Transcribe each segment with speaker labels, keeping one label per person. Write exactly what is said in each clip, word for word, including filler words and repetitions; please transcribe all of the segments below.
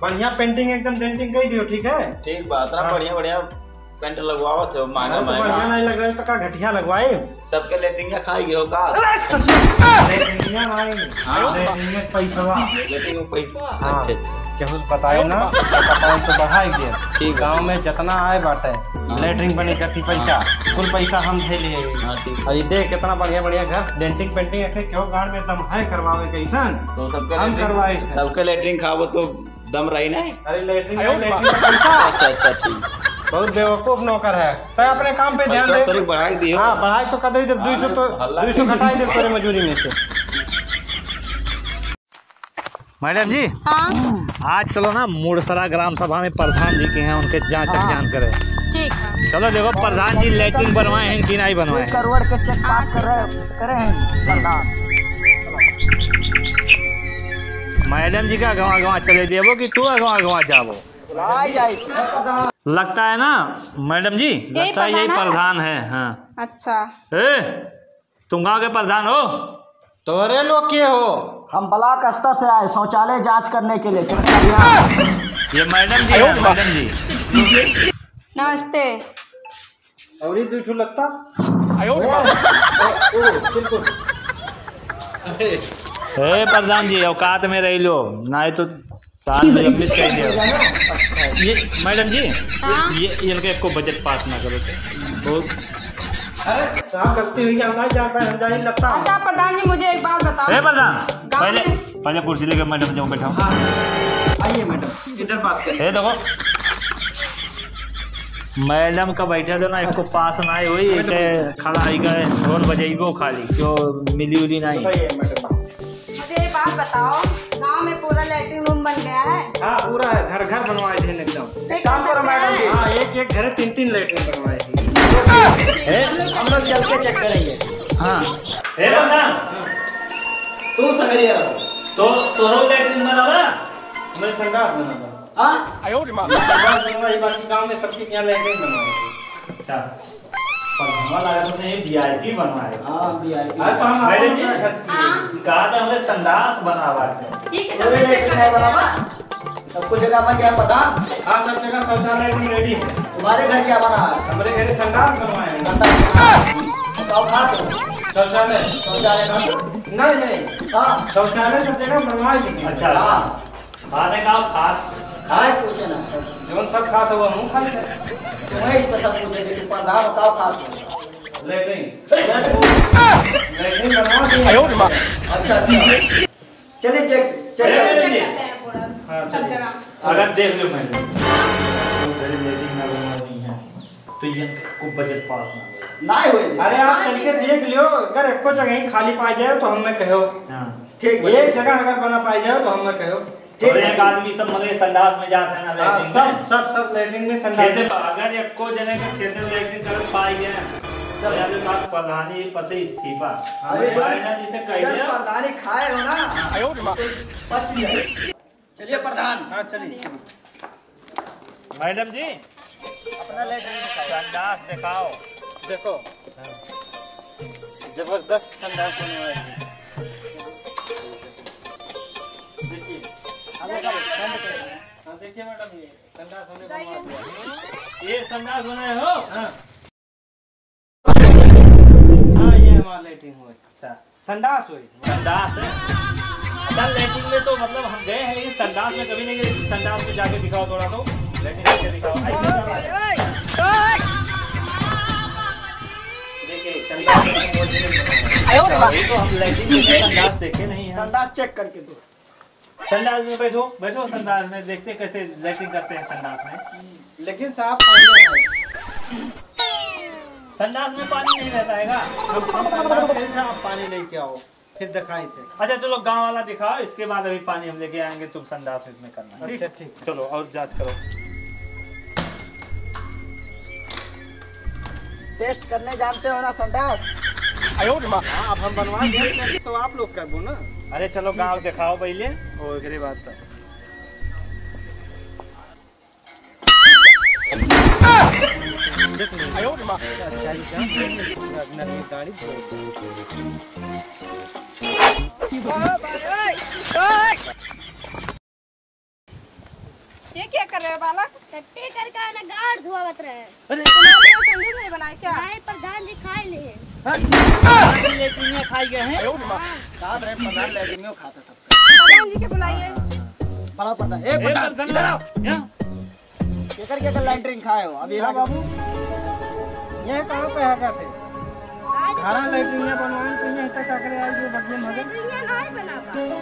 Speaker 1: बढ़िया पेंटिंग एकदम डेंटिंग कर दियो, ठीक है? ठीक बात है। बढ़िया बढ़िया पेंट लगवावा थे, महंगा महंगा बढ़िया नहीं लगे तो का घटिया लगवाए। सबके लेटरिंग खाई गयो का? लेटरिंग नहीं, हां लेटरिंग पैसा, लेटरिंग पैसा। अच्छा अच्छा, केहू बताए ना बताए तो बढ़ाई दे। ठीक, गांव में जितना आए बाटे लेटरिंग बने कथी पैसा, कुल पैसा हम दे लिए। हां ठीक। अभी देख कितना बढ़िया बढ़िया घर डेंटिंग पेंटिंग है, क्यों गांव में दम है करवावे कैसन? तो सबके हम करवाए, सबके लेटरिंग खावो तो दम रही नहीं। अरे लेटरिंग लेटरिंग पैसा। अच्छा अच्छा ठीक, बहुत बेवकूफ नौकर है। तो अपने काम पे ध्यान दे। बढ़ाई दियो। हाँ बढ़ाई तो कदे जब दो सौ तो दो सौ घटाई दे तेरे मजूरी में से।
Speaker 2: मैडम जी
Speaker 3: हाँ?
Speaker 2: आज चलो ना मुड़सरा ग्राम सभा में प्रधान जी के हैं, उनके जांच अभियान करें।
Speaker 3: ठीक है
Speaker 2: चलो देखो प्रधान जी लेटरिन बनवाए हैं कि नहीं बनवाए?
Speaker 4: करोड़ के चेक पास कर रहे करे हैं प्रधान।
Speaker 2: मैडम जी का गवा गवा चले देवो कि तू गवा गवा जावो? लगता है ना मैडम जी, लगता है यही प्रधान है। हाँ
Speaker 3: अच्छा,
Speaker 2: ए तुम गाँव के प्रधान हो?
Speaker 1: तोरे लोग के हो?
Speaker 4: हम ब्लॉक स्तर से आए शौचालय जांच करने के लिए।
Speaker 2: ये मैडम जी है, मैडम जी
Speaker 3: नमस्ते।
Speaker 1: और ये दूठू लगता
Speaker 2: ए प्रधान जी औकात में रह लो, नहीं तो ताल में लंबित कर दिया। ये मैडम जी ये इनके को बजट पास ना करो तो।
Speaker 1: अरे साहब गलती हुई, हम नहीं जान पाए, हम जाने लगता।
Speaker 3: अच्छा प्रधान जी मुझे एक बात बताओ।
Speaker 2: ए प्रधान पहले पहले कुर्सी लेकर मैडम जाओ बैठा।
Speaker 1: आइए मैडम इधर बात करें।
Speaker 2: ए देखो मैडम का बैठे दो ना, एक को पास ना हुई ऐसे खड़ा ही गए ढोल बजेबो खाली, जो मिली उली नहीं।
Speaker 3: मुझे एक बात बताओ, गांव में पूरा लेटरिन रूम बन गया है?
Speaker 1: हाँ पूरा है, घर घर बनवाए थे एकदम।
Speaker 3: एक काम करो मैडम जी।
Speaker 1: हाँ एक एक घर तीन तीन लेटरिन बनवाए थे।
Speaker 4: हम लोग चल के चेक करेंगे।
Speaker 2: हाँ ए प्रधान
Speaker 4: तू समझिए
Speaker 2: तो तोरो लेटरिन बना ना,
Speaker 1: मैं संडास बना था।
Speaker 4: हाँ
Speaker 1: आयो रे माँ बाकी गांव में सबके यहाँ लेटरिन बनवाए।
Speaker 2: अच्छा पर लगा तो नहीं वीआईपी बनवाए।
Speaker 4: हाँ वीआईपी।
Speaker 1: आज तो हम
Speaker 2: मैडम जी
Speaker 3: हाँ
Speaker 2: कहा था हमें संडास बनवा थे।
Speaker 3: ठीक है जल्दी चेक कर लेते हैं।
Speaker 4: सब कुछ जगह बन गया प्रधान?
Speaker 1: हाँ सब जगह शौचालय एकदम रेडी है।
Speaker 4: तुम्हारे घर क्या बना है?
Speaker 1: हमारे घर संडास बनवाए हैं।
Speaker 4: बताओ खा तो
Speaker 1: शौचालय
Speaker 4: शौचालय का
Speaker 1: नहीं नहीं
Speaker 4: हाँ
Speaker 1: शौचालय सब जगह बनवाए थे।
Speaker 2: अच्छा
Speaker 4: हाँ
Speaker 2: खाने का खाद
Speaker 4: खाए पूछे ना
Speaker 1: जो सब खा तो वो मुँह खाई थे।
Speaker 4: तुम्हें इस पर सब पूछे कि प्रधान बताओ खा तो
Speaker 1: लेटरिन लेटरिन बनवा दिए।
Speaker 4: अच्छा अच्छा चलिए चेक चेक
Speaker 3: चेक
Speaker 4: करते
Speaker 3: करते हैं पूरा सब जगह।
Speaker 2: अगर देख लो मैडम लेटरिन ना बनवानी है तो ये को बजट पास ना हो।
Speaker 4: नहीं हुई।
Speaker 1: अरे आप चल के देख लियो, अगर एको जगह ही खाली पाई जाए तो हमें कहो।
Speaker 2: हाँ
Speaker 4: ठीक
Speaker 1: एक जगह अगर बना पाई जाए तो हमें कहो।
Speaker 2: और एक आदमी सब मगे संडास में जाते हैं ना लेटरिन में।
Speaker 1: सब सब सब लेटरिन में संडास।
Speaker 2: खेते अगर एको जने के खेते में लेटरिन कर पाई गए तो यार बात प्रधानी पति इस्तीफा।
Speaker 4: अरे जो
Speaker 2: मैडम जी से कह दिया
Speaker 4: प्रधानी खाए हो ना आयो पच गया। चलिए प्रधान।
Speaker 1: हाँ चलिए
Speaker 2: मैडम जी
Speaker 4: अपना लेटरिन
Speaker 2: संडास दिखाओ।
Speaker 1: देखो जबरदस्त संडास होने वाली है। देखिए हाँ देखिए मैडम ये संडास होने वाला।
Speaker 2: ये संडास बनाए हो?
Speaker 1: हाँ हाँ ये हमारा लेटरिन हुआ। अच्छा संडास हुई
Speaker 2: संडास है। अच्छा लेटरिन में तो मतलब हम गए हैं लेकिन संडास में कभी नहीं गए। संडास में जाके दिखाओ थोड़ा तो लेटरिन करके दिखाओ।
Speaker 1: देखिए संडास
Speaker 2: तो हम लेटरिन में संडास देखे नहीं हैं।
Speaker 4: संडास चेक करके दो।
Speaker 2: संडास में बैठो बैठो संडास में देखते कैसे लेटरिन करते हैं संडास में।
Speaker 1: लेकिन साहब पानी नहीं
Speaker 2: संडास में पानी नहीं रहता है।
Speaker 1: हम हम संडास गए थे, आप पानी लेके आओ फिर दिखाई थे।
Speaker 2: अच्छा चलो गांव वाला दिखाओ, इसके बाद अभी पानी हम लेके आएंगे, तुम संडास इसमें करना।
Speaker 1: अच्छा ठीक
Speaker 2: चलो और जांच करो।
Speaker 4: टेस्ट करने जानते हो ना संडास?
Speaker 1: आयो हाँ अब हम बनवा देंगे तो आप लोग कर दो ना।
Speaker 2: अरे चलो गांव दिखाओ पहले और अगली बात तक।
Speaker 1: आयो
Speaker 3: रहे हो बालक?
Speaker 5: टट्टी करके आना गाड़ धोवत रहे।
Speaker 2: अरे
Speaker 3: तुम्हारे यहाँ संदेश नहीं बनाए क्या?
Speaker 5: नहीं प्रधान जी खाए लिए।
Speaker 2: लेट्रिन में खाई गए हैं।
Speaker 4: साथ रहे प्रधान लैट्रिन में खाता सबका।
Speaker 3: प्रधान जी के बुलाइए।
Speaker 4: बड़ा प्रधान, ए
Speaker 2: ए,
Speaker 4: प्रधान
Speaker 2: प्रधान,
Speaker 4: इधर आओ।
Speaker 2: यहाँ।
Speaker 4: केकर केकर लैट्रिन खाए हो? अभी
Speaker 1: हाँ बाबू, ये कहाँ पे है थे?
Speaker 5: आज
Speaker 1: खाना लैट्रिन बनवाए तो यहीं तक आकर आज जो बदले मगर
Speaker 5: दुनिया नहीं बना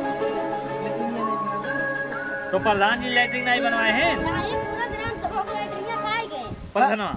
Speaker 2: तो प्रधान जी लेट्रिन नहीं बनवाए हैं।
Speaker 5: नहीं पूरा ग्राम सभा को लैट्रिन खाए गए।
Speaker 2: प्रधानवा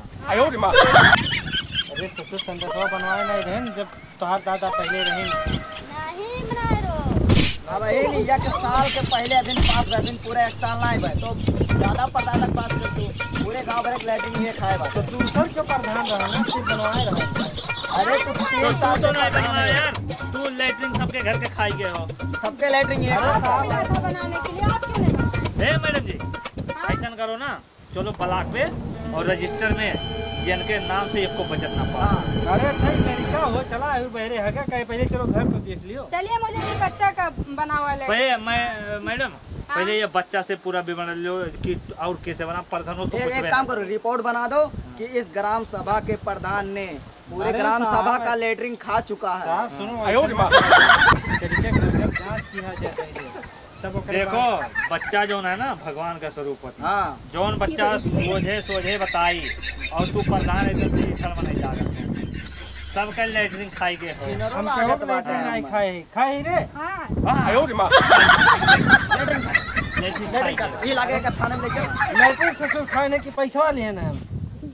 Speaker 1: अरे ससुर संदेशवा बनवाए नहीं रहे जब तोहार दादा पहले रहे।
Speaker 5: नहीं बनाए रो।
Speaker 4: बाबा ये नहीं या के साल के पहले दिन पास रह दिन पूरे एक साल नहीं भाई तो ज्यादा प्रधान तक पास कर तू पूरे गांव भर एक लैट्रिन में खाए बा।
Speaker 1: तो दूसर के प्रधान रहना सिर्फ बनवाए रहे।
Speaker 4: अरे तू
Speaker 2: तो
Speaker 4: तीन
Speaker 2: तू
Speaker 4: साल
Speaker 2: तो
Speaker 4: से
Speaker 2: नहीं
Speaker 4: प्रधान
Speaker 2: बनवाया
Speaker 4: है।
Speaker 2: यार। तू लेट्रिन सबके घर के खाई गए हो।
Speaker 4: सबके लैट्रिन ये
Speaker 3: आपको मिला था बनाने के लिए, आप क्यों नहीं बनाए?
Speaker 2: हे मैडम जी, ऐसा करो ना, चलो ब्लॉक पे और रजिस्टर में जिनके नाम से एक को बचत ना पाओ।
Speaker 1: अरे सही तरीका हो चला है बहरे है क्या कहे पहले चलो घर पे देख लियो।
Speaker 3: चलिए मुझे ये बच्चा का बना हुआ ले।
Speaker 2: पहले मैं मैडम पहले ये बच्चा से पूरा विवरण लो कि और कैसे बना प्रधान को
Speaker 4: एक, एक काम करो रिपोर्ट बना दो कि इस ग्राम सभा के प्रधान ने पूरे ग्राम सभा का लैट्रिन खा चुका है।
Speaker 1: साहब सुनो तरीके से जांच किया जाता है तब ओकरे
Speaker 2: देखो
Speaker 1: बाद-
Speaker 2: बच्चा जो है ना भगवान का स्वरूप होता है।
Speaker 4: हाँ
Speaker 2: जौन बच्चा सोझे सोझे बताई और तू प्रधान ऐसे छल में नहीं जा सबका लैट्रिन खाई के हो।
Speaker 1: हम कहो तो बाटे नहीं खाए खाए रे।
Speaker 3: हाँ
Speaker 2: हाँ,
Speaker 4: लैट्रिन
Speaker 2: लैट्रिन खाई
Speaker 4: लैट्रिन
Speaker 2: के।
Speaker 4: का ये लागे का थाने में ले चल।
Speaker 1: लैट्रिन ससुर खाने की पैसा लिए ना हम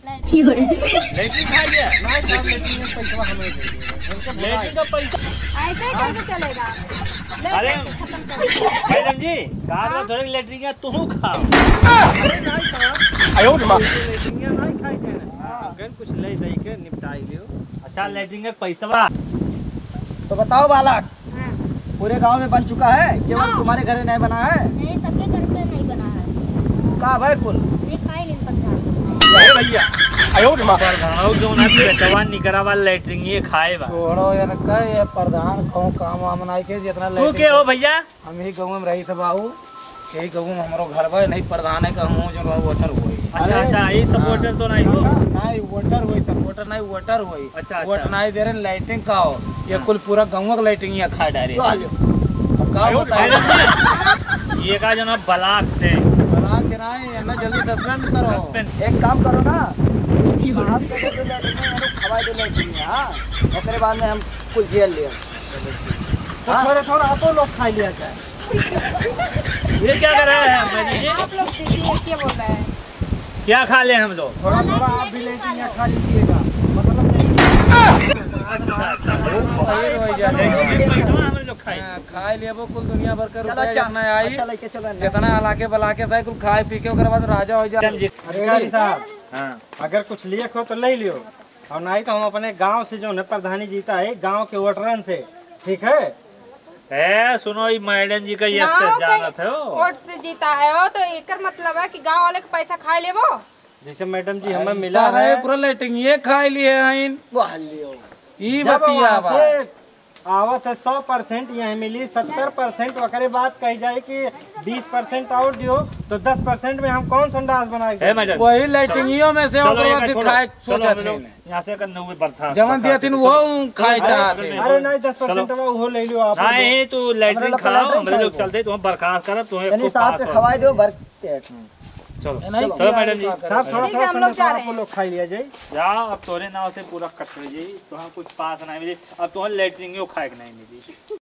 Speaker 2: लैट्रिन खाई के।
Speaker 1: नहीं साहब लैट्रिन में पैसा हमें दे दीजिए। उनको बुलाए।
Speaker 2: लैट्रिन का पैसा।
Speaker 3: ऐसे कैसे चलेगा? ले
Speaker 2: अरे
Speaker 3: ले, खत्म कर दो।
Speaker 2: मैडम जी कहा थोड़े लैट्रिन का तू खाओ।
Speaker 1: अरे नहीं साहब लैट्रिन नहीं खाए के अगर कुछ ले दे के निपटाई लियो।
Speaker 2: अच्छा लैट्रिन का पैसा बा।
Speaker 4: तो बताओ बालक
Speaker 3: हाँ।
Speaker 4: पूरे गांव में बन चुका है केवल
Speaker 5: हाँ।
Speaker 4: तुम्हारे घर में नहीं बना है?
Speaker 5: नहीं सबके घर पे नहीं बना है।
Speaker 4: कहा भाई कुल
Speaker 5: ये खाए लिए प्रधान।
Speaker 2: भैया प्रधान जो ना पेटवा निकरावा लैट्रिन ये खाए बा।
Speaker 1: छोड़ो यार का ये प्रधान कहूँ काम वाम नहीं के जितना
Speaker 2: तू के हो भैया?
Speaker 1: हम ही गाँव में रही थे बाबू यही गाँव में हमारो घर बा नहीं प्रधान है कहूँ जो वोटर हुई।
Speaker 2: अच्छा अच्छा ये सपोर्टर तो नहीं हो।
Speaker 1: नहीं वोटर हुई सपोर्टर नहीं वोटर हुई।
Speaker 2: अच्छा,
Speaker 1: वोट
Speaker 2: अच्छा।
Speaker 1: नहीं दे रहे लाइटिंग का हो ये कुल पूरा गाँव का लाइटिंग यहाँ खा डाले।
Speaker 4: तो आ जाओ।
Speaker 1: अब का होता
Speaker 2: मैडम
Speaker 1: है
Speaker 2: जी ये का जो ना ब्लॉक से
Speaker 1: बना के नहीं है ना जल्दी सस्पेंड करो।
Speaker 2: सस्पेंड
Speaker 4: एक काम करो ना आप के जो लैट्रिन है हम खवाई दो लैट्रिन है हाँ ओकरे बाद में हम कुल जेल लियो।
Speaker 1: तो थोड़ा थोड़ा आपो लोग खा लिया जाए।
Speaker 2: ये क्या कर रहे हैं मैडम जी?
Speaker 3: आप लोग दीजिए क्या बोल रहे हैं?
Speaker 2: क्या खा ले हम लोग?
Speaker 1: थोड़ा थोड़ा आप भी लाइटिंग यहाँ खा लीजिएगा मतलब
Speaker 2: पैसा हम लोग खाई।
Speaker 1: खाए लिए वो कुल दुनिया भर का
Speaker 4: चलो
Speaker 1: रुपया
Speaker 4: अच्छा
Speaker 1: जितना आई
Speaker 4: अच्छा लेके चलो अंदर।
Speaker 1: जितना हलाके बलाके से कुल खाए पी के ओकरे बाद राजा हो जाए।
Speaker 2: मैडम जी
Speaker 1: अधिकारी साहब
Speaker 2: हाँ
Speaker 1: अगर कुछ लिए हो तो ले लियो और नहीं तो हम अपने गांव से जो है प्रधानी जीता है गांव के वोटरन से ठीक है।
Speaker 2: ए सुनो ये मैडम जी का ये
Speaker 3: गाँव
Speaker 2: जानत
Speaker 3: के
Speaker 2: है हो।
Speaker 3: वोट से जीता है वो तो एक मतलब है कि गांव वाले का पैसा खा ले वो।
Speaker 1: जैसे मैडम जी हमें मिला है
Speaker 6: पूरा लाइटिंग ये खाई लिए हैं
Speaker 4: वो हाल लियो।
Speaker 6: ई
Speaker 1: जब
Speaker 6: बतिया
Speaker 1: वहाँ
Speaker 6: बा
Speaker 1: से आवत है सौ परसेंट यहाँ मिली सत्तर परसेंट वकरे बात कही जाए कि बीस परसेंट और दियो तो दस परसेंट में हम कौन संडास
Speaker 2: ए
Speaker 1: बनाए।
Speaker 2: मैडम
Speaker 6: वही लाइटिंगियों में से
Speaker 2: चलो
Speaker 6: ओकरा
Speaker 2: एक
Speaker 6: भी
Speaker 2: छोड़ो,
Speaker 6: खाए
Speaker 2: चलो
Speaker 6: सोचा
Speaker 2: हम लोग यहाँ से करने हुए बर्खास्त
Speaker 6: जवन दिया तीन वो खाए चाहते
Speaker 1: अरे नहीं दस परसेंट वो ले लियो आप।
Speaker 2: नहीं तू लैट्रिन
Speaker 4: लोग
Speaker 2: खाओ
Speaker 4: लैट्रिन
Speaker 2: हम लोग
Speaker 4: खाओ।
Speaker 2: चलते तुम्हें बर्खास्त करो तुम्हें
Speaker 4: यानी
Speaker 2: खूब
Speaker 4: साहब
Speaker 2: पास
Speaker 4: के
Speaker 2: हो।
Speaker 4: खवाई दो भर पेट।
Speaker 2: चलो
Speaker 6: नहीं
Speaker 2: चलो मैडम जी
Speaker 1: साहब थोड़ा
Speaker 3: ठीक है,
Speaker 1: थोड़ा
Speaker 3: हम लोग जा
Speaker 1: संदेशा
Speaker 3: रहे
Speaker 1: आपको
Speaker 3: हैं।
Speaker 1: लोग खा लिया जाए।
Speaker 2: जाओ अब तोरे नाव से पूरा कट कर जाई तो हम कुछ पास नहीं मिली अब तो लैट्रिन खाए के नहीं मिली।